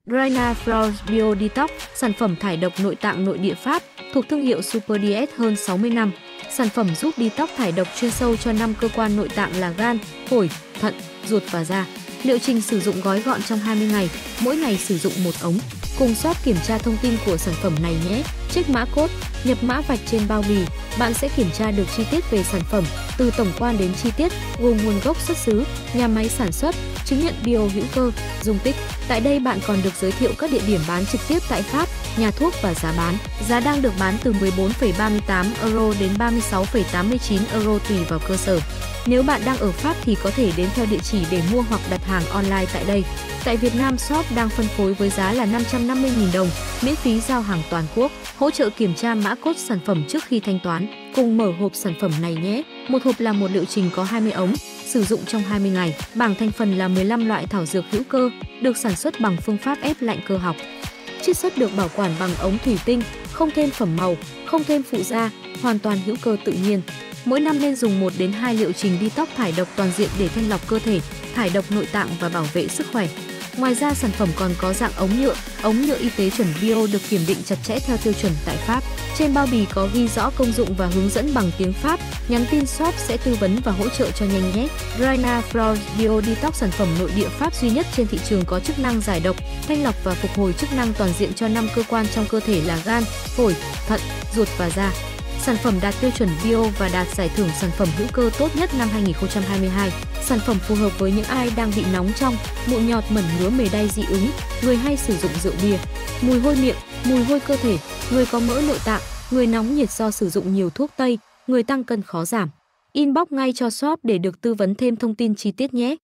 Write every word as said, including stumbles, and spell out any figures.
Drina Flores Bio Detox, sản phẩm thải độc nội tạng nội địa Pháp, thuộc thương hiệu Super Diet hơn sáu mươi năm. Sản phẩm giúp detox thải độc chuyên sâu cho năm cơ quan nội tạng là gan, phổi, thận, ruột và da. Liệu trình sử dụng gói gọn trong hai mươi ngày, mỗi ngày sử dụng một ống. Cùng soát kiểm tra thông tin của sản phẩm này nhé. Check mã code, nhập mã vạch trên bao bì, bạn sẽ kiểm tra được chi tiết về sản phẩm, từ tổng quan đến chi tiết, gồm nguồn gốc xuất xứ, nhà máy sản xuất, chứng nhận bio hữu cơ, dung tích. Tại đây bạn còn được giới thiệu các địa điểm bán trực tiếp tại Pháp, nhà thuốc và giá bán. Giá đang được bán từ mười bốn phẩy ba mươi tám euro đến ba mươi sáu phẩy tám mươi chín euro tùy vào cơ sở. Nếu bạn đang ở Pháp thì có thể đến theo địa chỉ để mua hoặc đặt hàng online tại đây. Tại Việt Nam, shop đang phân phối với giá là năm trăm năm mươi nghìn đồng, miễn phí giao hàng toàn quốc, hỗ trợ kiểm tra mã code sản phẩm trước khi thanh toán. Cùng mở hộp sản phẩm này nhé. Một hộp là một liệu trình có hai mươi ống, sử dụng trong hai mươi ngày. Bảng thành phần là mười lăm loại thảo dược hữu cơ, được sản xuất bằng phương pháp ép lạnh cơ học. Chiết xuất được bảo quản bằng ống thủy tinh, không thêm phẩm màu, không thêm phụ gia, hoàn toàn hữu cơ tự nhiên. Mỗi năm nên dùng một đến hai liệu trình detox thải độc toàn diện để thanh lọc cơ thể, thải độc nội tạng và bảo vệ sức khỏe. Ngoài ra, sản phẩm còn có dạng ống nhựa, ống nhựa y tế chuẩn bio được kiểm định chặt chẽ theo tiêu chuẩn tại Pháp. Trên bao bì có ghi rõ công dụng và hướng dẫn bằng tiếng Pháp. Nhắn tin shop sẽ tư vấn và hỗ trợ cho nhanh nhé. Drina Flores Bio Detox, sản phẩm nội địa Pháp duy nhất trên thị trường có chức năng giải độc, thanh lọc và phục hồi chức năng toàn diện cho năm cơ quan trong cơ thể là gan, phổi, thận, ruột và da. Sản phẩm đạt tiêu chuẩn bio và đạt giải thưởng sản phẩm hữu cơ tốt nhất năm hai nghìn không trăm hai mươi hai. Sản phẩm phù hợp với những ai đang bị nóng trong, mụn nhọt, mẩn ngứa, mề đay, dị ứng, người hay sử dụng rượu bia, mùi hôi miệng, mùi hôi cơ thể, người có mỡ nội tạng, người nóng nhiệt do sử dụng nhiều thuốc tây, người tăng cân khó giảm. Inbox ngay cho shop để được tư vấn thêm thông tin chi tiết nhé.